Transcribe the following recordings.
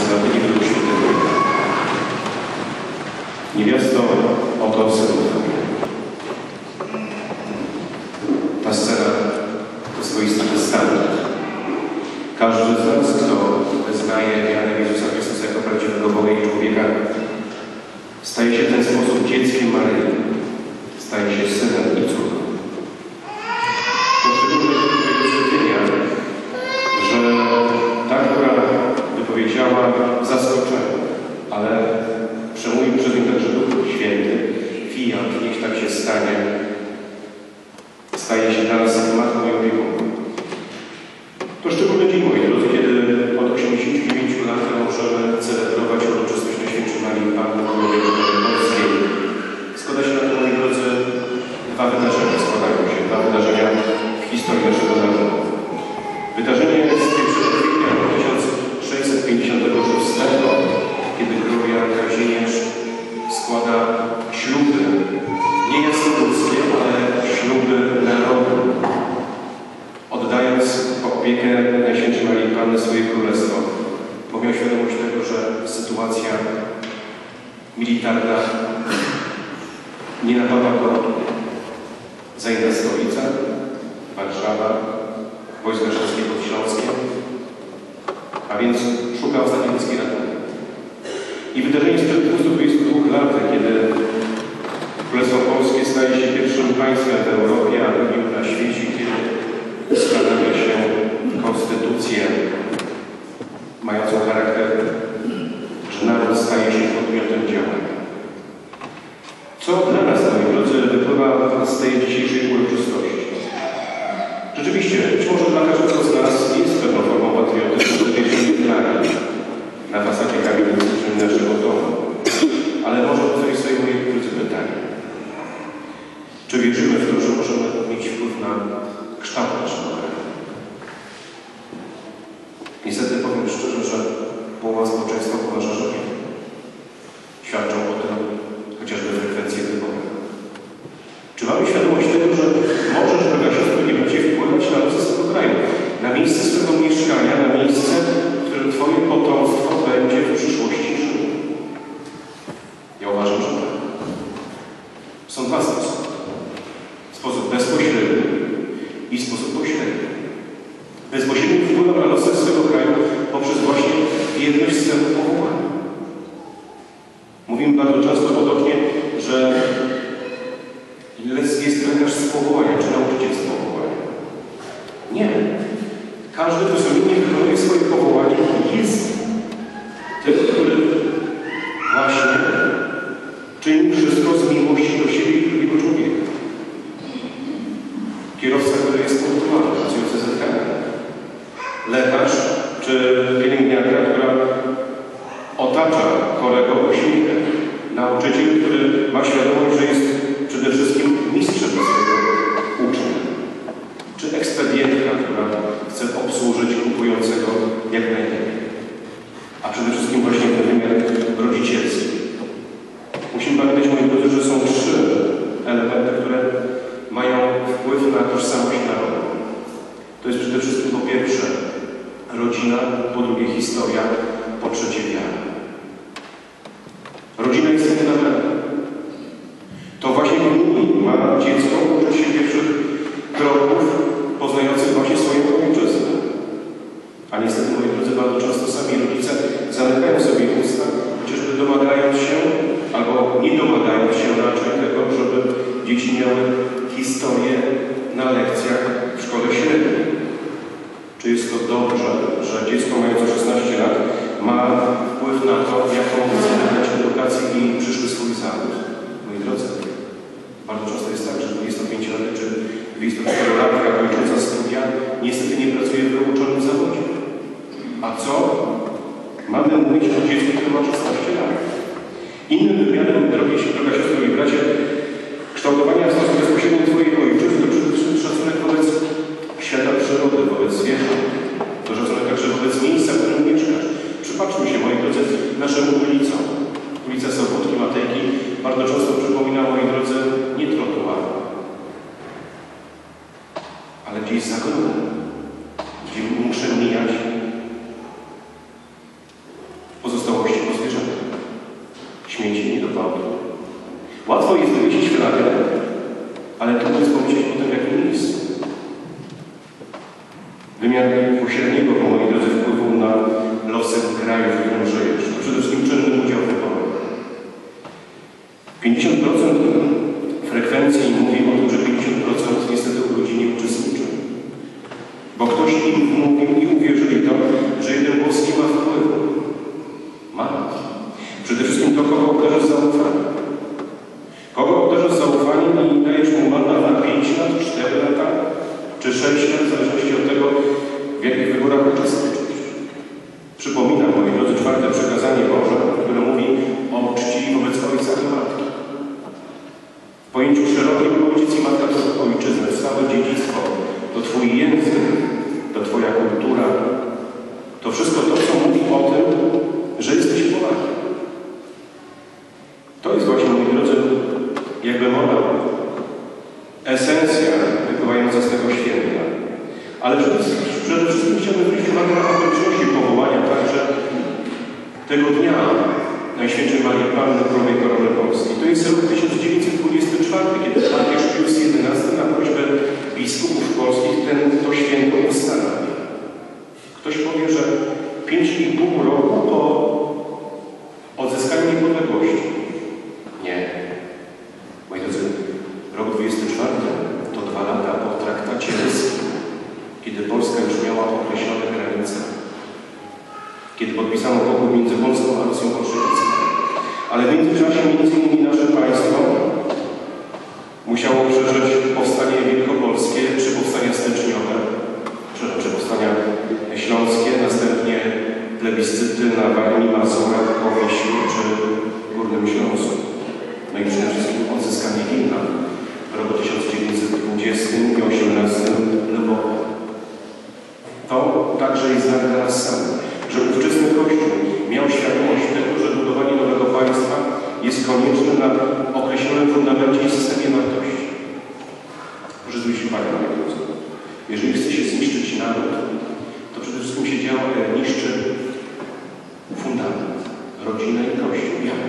świątyni tego świętego Jana. Niewiasto, oto syn twój. Ta scena to swoisty testament. Każdy z nas, kto wyznaje wiarę w Jezusa Chrystusa jako prawdziwego Boga i człowieka, staje się w ten sposób dzieckiem Maryi, staje się synem i córką. To szczególnie wypowiedzenia, że ta, która wypowiedziała zaskoczenie, ale przemówił przez nią także Duch Święty, fiat, niech tak się stanie, staje się dla nas matką i opiekunką. To szczególny dzień, moi drodzy, kiedy od 89 lat możemy celebrować uroczystość Najświętszej Marii Panny Królowej Polskiej. Składa się na to, moi drodzy, dwa wydarzenia dwa wydarzenia w historii naszego narodu. Wydarzenie z 1 kwietnia 1656, kiedy król Jan Kazimierz składa śluby, nie jasnogórskie, ale śluby narodu, oddając pod opiekę Najświętszej Marii Panny swoje królestwo, bo miał świadomość tego, że sytuacja militarna nie napawa go. Zajęta stolica, Warszawa, wojska czeskie pod Śląskiem, a więc szuka ostatniej deski ratunku. I wydarzenie sprzed 222 lat, kiedy Królestwo Polskie staje się pierwszym państwem w Europie, a drugim na świecie, kiedy ustanawia się konstytucję mającą charakter, że naród staje się podmiotem działania. Co dla nas, moi drodzy, wypływa z tej dzisiejszej uroczystości? Rzeczywiście, być może dla każdego z nas jest pewną formą patriotyzmu, że flagi na fasadzie kamienicy naszego domu. Ale może odpowiedzieć sobie, moi drodzy, pytanie. Czy wierzymy w to, że możemy mieć wpływ na kształt naszego kraju? Niestety powiem szczerze, że połowa społeczeństwa uważa, że nie. Świadczą o tym chociażby frekwencje wyborów. Czy mamy świadomość tego, że możesz, droga siostro, nie będzie wpływać na losy swego kraju, na miejsce swego mieszkania, na miejsce, w którym Twoje potomstwo będzie w przyszłości żyło? Ja uważam, że tak. Są dwa sposoby. Sposób bezpośredni i sposób pośredni. Bezpośredni wpływa na losy swego kraju poprzez właśnie wierność swemu powołaniu. Mówimy bardzo często podobnie, że jest lekarz z powołania, czy nauczyciel z powołania. Nie. Każdy, kto solidnie wykonuje swoje powołanie, jest tym, który właśnie czyni wszystko z miłości do siebie i drugiego człowieka. Kierowca, który jest punktowany, pracujący z ZKM. Lekarz czy pielęgniarka, która otacza chorego uśmiechem. Nauczyciel, który ma świadomość, że jest przede wszystkim mistrzem dla swojego ucznia. Czy ekspedientka, która chce obsłużyć kupującego jak najlepiej. A przede wszystkim właśnie ten wymiar rodzicielski. Musimy pamiętać, moi drodzy, że są trzy elementy, które mają wpływ na tożsamość narodu. To jest przede wszystkim po pierwsze rodzina, po drugie historia, po trzecie wiara. Rodzina jest fundamentem. To właśnie w niej ma dziecko uczyć się pierwszych kroków poznających właśnie swoją ojczyznę. A niestety, moi drodzy, bardzo często sami rodzice zamykają sobie usta, chociażby domagając się, albo nie domagając się raczej tego, żeby dzieci miały historię na lekcjach w szkole średniej. Czy jest to dobrze, że dziecko mające 16 lat ma wpływ na to, jaką chce wybrać edukację i przyszły swój zawód? Moi drodzy, bardzo często jest tak, że 25-latek czy 24-latka kończąca studia niestety nie pracuje w wyuczonym zawodzie. A co mamy mówić o dziecku, które ma 16 lat? Innym wymiarem, droga siostro i bracia, kształtowania w sposób bezpośredni Twojej ojczyzny to przede wszystkim szacunek wobec świata przyrody, wobec zwierząt. To szacunek także wobec miejsca, w którym mieszkasz. Przypatrzmy się, moi drodzy, naszym ulicom. Ulica Sobótki, Matejki bardzo często przypomina, moi drodzy, nie trotuar, ale gdzieś zagrodę, gdzie muszę mijać śmieci, nie do gwałtu. Łatwo jest wywiesić flagę, ale trudno jest pomyśleć potem w jakim miejscu. Wymiar pośredniego, moi drodzy, wpływu na losy kraju, w którym żyjesz. To przede wszystkim czynny udział w wyborach. 50% frekwencji mówi o tym, że 50% niestety urodzi nie uczestniczy. Bo ktoś im mówił i uwierzyli to, że jeden głos nie ma wpływu. Ma. Przede wszystkim to, kogo obdarzasz zaufaniem. Kogo obdarzasz zaufaniem i dajesz mu mandat na 5 lat, 4 lata, czy 6 lat, w zależności od tego, w jakich wyborach uczestniczysz. Przypominam, moi drodzy, 4. przykazanie Boże, które mówi o czci wobec ojca i matki. W pojęciu szerokim ojciec i matka to ojczyznę, całe dziedzictwo, to Twój język, to Twoja kultura, to wszystko to, co mówi o tym, że jesteś Polakiem. To jest właśnie, moi drodzy, jakby mowa, esencja wypływająca z tego święta. Ale przede wszystkim chciałbym zwrócić uwagę na okoliczności powołania także tego dnia Najświętszej Marii Panny Królowej Korony Polskiej. To jest rok 1924, kiedy papież Pius XI na prośbę biskupów polskich to święto ustanawia. Ktoś powie, że 5,5 roku po odzyskaniu niepodległości. Nie. Moi drodzy, rok 24 to 2 lata po traktacie ryskim, kiedy Polska już miała określone granice. Kiedy podpisano pokój między Polską a Rosją bolszewicką. Ale w międzyczasie m.in. nasze państwo musiało przeżyć powstanie wielkopolskie, 3 powstania styczniowe, czy powstania śląskie, następnie plebiscyty na Warmii, Mazurach, Powiślu czy Górnym Śląsku. No i przede wszystkim odzyskanie Wilna w roku 1920 i 18 Lwowa. To także jest znak dla nas samych, że ówczesny Kościół miał świadomość tego, że budowanie nowego państwa jest konieczne na określonym fundamencie i systemie wartości. Proszę zwrócić uwagę na to. Jeżeli chce się zniszczyć naród, to przede wszystkim się niszczy fundament, rodzinę i Kościół. Jak?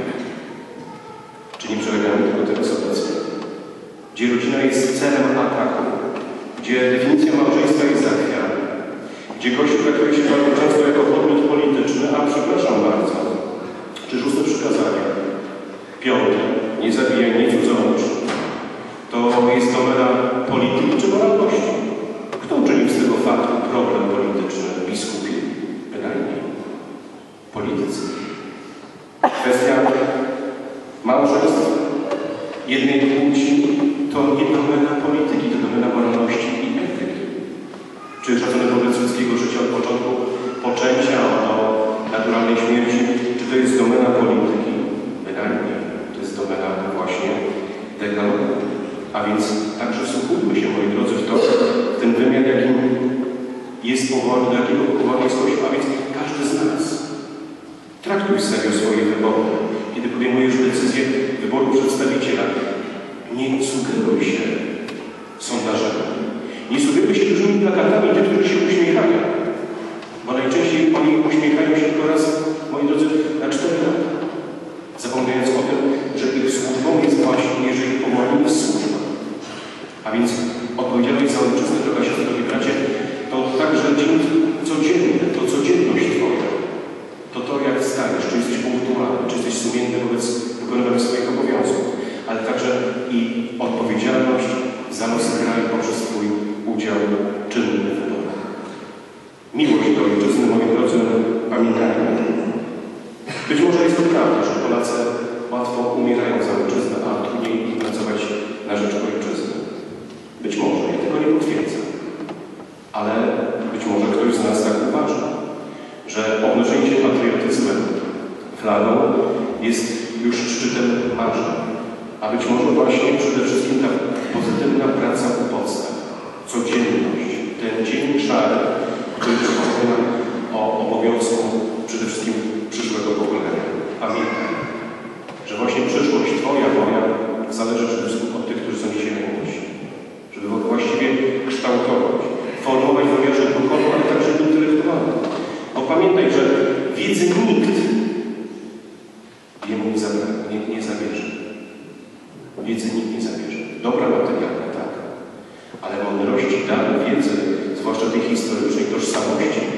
Czy nie przelegamy tego teraz obecnie? Gdzie rodzina jest celem ataku, gdzie definicja małżeństwa jest zachwiana, gdzie Kościół traktuje się bardzo często jako podmiot polityczny, a przepraszam bardzo, czy 6. przykazanie, 5. nie zabijaj, nie cudzołóż, to jest domena polityki czy moralności. Kto uczynił z tego faktu problem polityczny? Biskupi? Bynajmniej. Politycy. Kwestia małżeństw jednej płci to nie domena polityki, to domena moralności i etyki. Czy szacunek wobec ludzkiego życia od początku poczęcia do naturalnej śmierci, czy to jest domena polityki? Bynajmniej. To jest domena właśnie dekalogu. A więc także wsłuchujmy się, moi drodzy, w to, w ten wymiar, jakim jest powołany, do jakiego powołany jest Kościół, a więc każdy z nas. Traktuj serio swoje wybory. Kiedy podejmujesz decyzję wyboru przedstawiciela, nie sugeruj się sondażami. Nie sugeruj się dużymi plakatami tych, którzy się uśmiechają. Bo najczęściej oni uśmiechają się tylko raz, moi drodzy, na 4 lata. Zapominając o tym, że ich służbą jest właśnie, jeżeli powołaniem jest służba. A więc odpowiedzialność za ojczyznę, droga siostro, drogi bracie, to także codziennie, to codzienność Twoja. To jak stajesz, czy jesteś punktualny, czy jesteś sumienny wobec wykonywania swoich obowiązków, ale także i odpowiedzialność za losy kraju poprzez Twój udział czynny w wyborach. Miłość do ojczyzny, moi drodzy, pamiętajmy. Być może jest to prawda, że Polacy łatwo umierają za ojczyznę, a trudniej pracować na rzecz ojczyzny. Być może, ja tego nie potwierdzam. Ale być może ktoś z nas tak uważa, że obnoszenie się patriotyzmem, flagą jest już szczytem marzeń. A być może właśnie przede wszystkim ta pozytywna praca u podstaw, codzienność, ten dzień szary, który przypomina o obowiązku przede wszystkim przyszłego pokolenia. Pamiętaj, że właśnie przyszłość Twoja, moja, zależy przede wszystkim od tych, którzy są dzisiaj najmłodsi. Żeby właściwie kształtować, formować w wymiarze duchowym, ale także intelektualnym. Bo pamiętaj, że wiedzy nikt jemu nie zabraknie. wiedzy nikt nie zabierze. Dobra materialna, tak. Ale mądrości, dary, wiedzy, zwłaszcza tej historycznej tożsamości,